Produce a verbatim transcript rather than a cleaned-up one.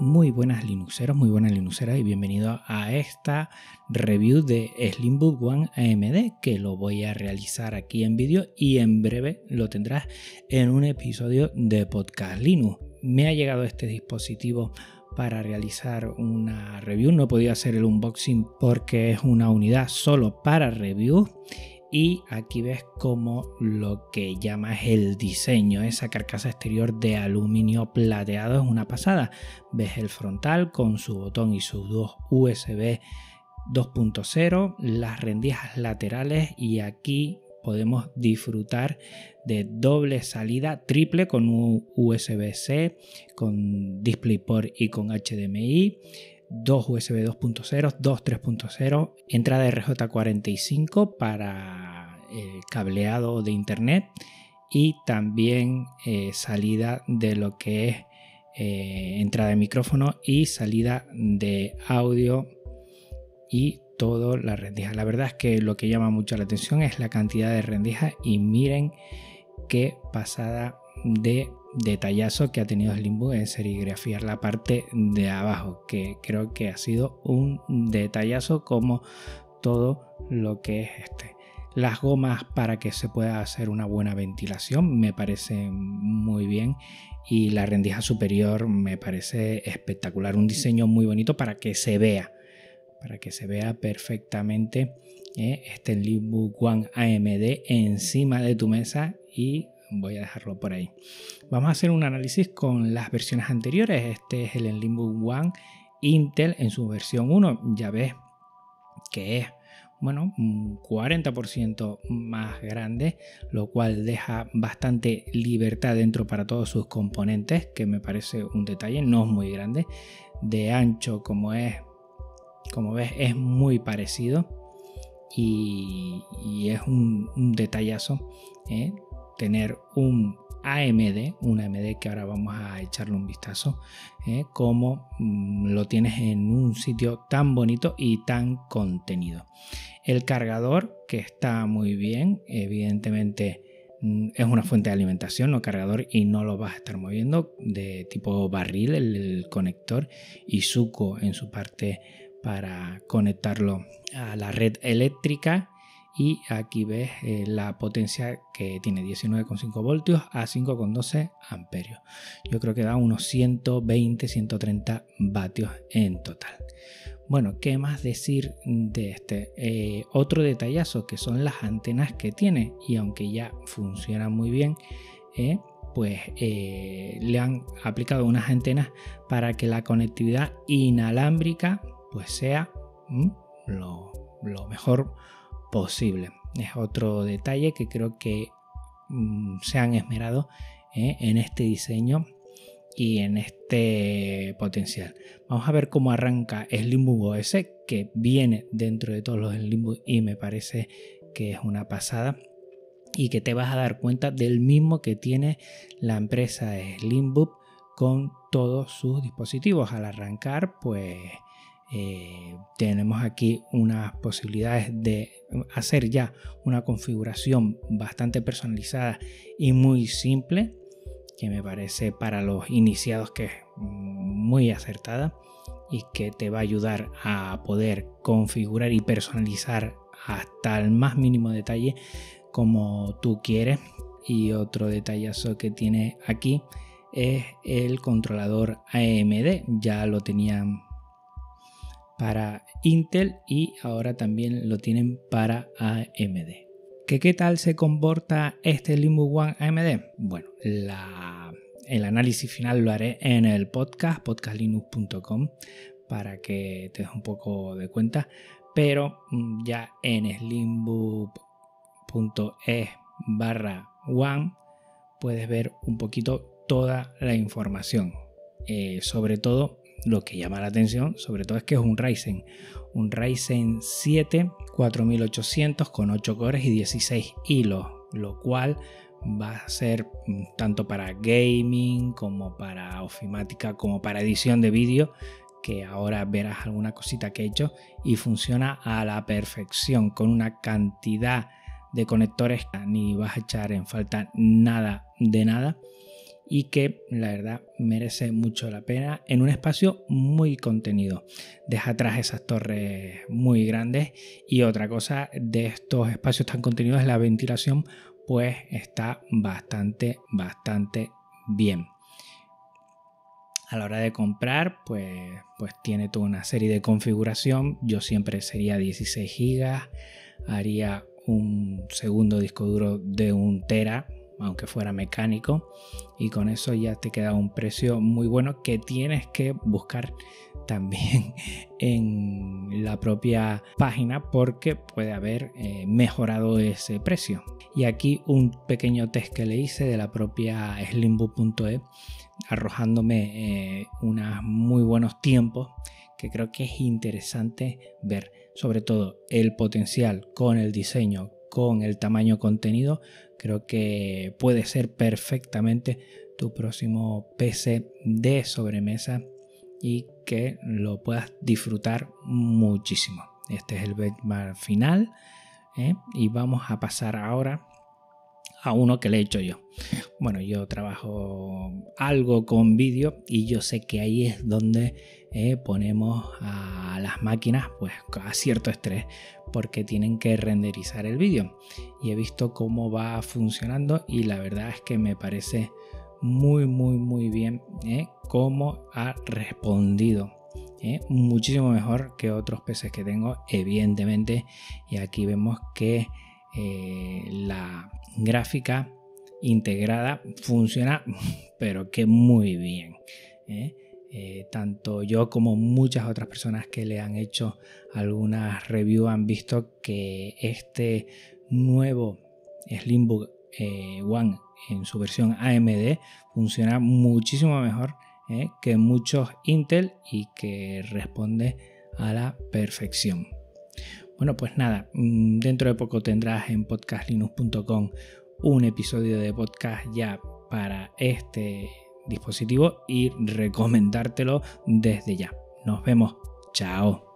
Muy buenas Linuxeros, muy buenas Linuxeras y bienvenidos a esta review de Slimbook One A M D, que lo voy a realizar aquí en vídeo y en breve lo tendrás en un episodio de Podcast Linux. Me ha llegado este dispositivo para realizar una review, no he podido hacer el unboxing porque es una unidad solo para review. Y aquí ves como lo que llamas el diseño, esa carcasa exterior de aluminio plateado es una pasada. Ves el frontal con su botón y sus dos U S B dos punto cero, las rendijas laterales, y aquí podemos disfrutar de doble salida triple con un U S B C, con DisplayPort y con H D M I. Dos U S B dos punto cero, dos tres punto cero, entrada R J cuarenta y cinco para eh, cableado de internet y también eh, salida de lo que es eh, entrada de micrófono y salida de audio y todo la rendija. La verdad es que lo que llama mucho la atención es la cantidad de rendijas y miren qué pasada de detallazo que ha tenido Slimbook en serigrafiar la parte de abajo, que creo que ha sido un detallazo, como todo lo que es este. Las gomas para que se pueda hacer una buena ventilación me parece muy bien, y la rendija superior me parece espectacular, un diseño muy bonito para que se vea para que se vea perfectamente eh, este Slimbook One A M D encima de tu mesa, y voy a dejarlo por ahí. Vamos a hacer un análisis con las versiones anteriores. Este es el Slimbook One Intel en su versión uno. Ya ves que es, bueno, un cuarenta por ciento más grande, lo cual deja bastante libertad dentro para todos sus componentes, que me parece un detalle. No es muy grande. De ancho, como es, como ves, es muy parecido, y, y es un, un detallazo ¿eh? tener un A M D, un A M D que ahora vamos a echarle un vistazo, ¿eh? como mmm, lo tienes en un sitio tan bonito y tan contenido. El cargador, que está muy bien, evidentemente mmm, es una fuente de alimentación, no cargador, y no lo vas a estar moviendo, de tipo barril el, el conector, y Zuko en su parte para conectarlo a la red eléctrica. Y aquí ves eh, la potencia que tiene, diecinueve coma cinco voltios a cinco coma doce amperios. Yo creo que da unos ciento veinte a ciento treinta vatios en total. Bueno, ¿qué más decir de este? Eh, otro detallazo, que son las antenas que tiene, y aunque ya funcionan muy bien, eh, pues eh, le han aplicado unas antenas para que la conectividad inalámbrica pues sea mm, lo, lo mejor posible. Es otro detalle que creo que mm, se han esmerado eh, en este diseño y en este potencial. Vamos a ver cómo arranca Slimbook O S, que viene dentro de todos los Slimbook y me parece que es una pasada, y que te vas a dar cuenta del mismo que tiene la empresa Slimbook con todos sus dispositivos. Al arrancar, pues Eh, tenemos aquí unas posibilidades de hacer ya una configuración bastante personalizada y muy simple, que me parece para los iniciados que es muy acertada, y que te va a ayudar a poder configurar y personalizar hasta el más mínimo detalle como tú quieres. Y otro detallazo que tiene aquí es el controlador A M D. Ya lo tenían para Intel y ahora también lo tienen para A M D. ¿Qué, qué tal se comporta este Slimbook One A M D? Bueno, la, el análisis final lo haré en el podcast, podcast linux punto com, para que te des un poco de cuenta, pero ya en slimbook punto e barra one puedes ver un poquito toda la información, eh, sobre todo. Lo que llama la atención sobre todo es que es un Ryzen, un Ryzen siete cuatro mil ochocientos con ocho cores y dieciséis hilos, lo cual va a ser tanto para gaming como para ofimática como para edición de vídeo, que ahora verás alguna cosita que he hecho, y funciona a la perfección con una cantidad de conectores, ni vas a echar en falta nada de nada. y que la verdad merece mucho la pena en un espacio muy contenido. Deja atrás esas torres muy grandes, y otra cosa de estos espacios tan contenidos es la ventilación, pues está bastante, bastante bien. A la hora de comprar, pues, pues tiene toda una serie de configuración. Yo siempre sería dieciséis gigas, haría un segundo disco duro de un tera, aunque fuera mecánico, y con eso ya te queda un precio muy bueno que tienes que buscar también en la propia página, porque puede haber eh, mejorado ese precio. Y aquí un pequeño test que le hice de la propia slimbook punto e, arrojándome eh, unos muy buenos tiempos que creo que es interesante ver, sobre todo el potencial con el diseño, con el tamaño contenido. Creo que puede ser perfectamente tu próximo P C de sobremesa y que lo puedas disfrutar muchísimo. Este es el benchmark final, ¿eh? Y vamos a pasar ahora a uno que le he hecho yo. Bueno, yo trabajo algo con vídeo y yo sé que ahí es donde eh, ponemos a las máquinas pues a cierto estrés, porque tienen que renderizar el vídeo, y he visto cómo va funcionando y la verdad es que me parece muy muy muy bien eh, cómo ha respondido. Eh, muchísimo mejor que otros P Cs que tengo, evidentemente, y aquí vemos que eh, la gráfica integrada funciona pero que muy bien, ¿eh? Eh, tanto yo como muchas otras personas que le han hecho algunas reviews han visto que este nuevo Slimbook eh, One en su versión A M D funciona muchísimo mejor eh, que muchos Intel y que responde a la perfección. Bueno, pues nada, dentro de poco tendrás en podcast linux punto com un episodio de podcast ya para este dispositivo y recomendártelo desde ya. Nos vemos. Chao.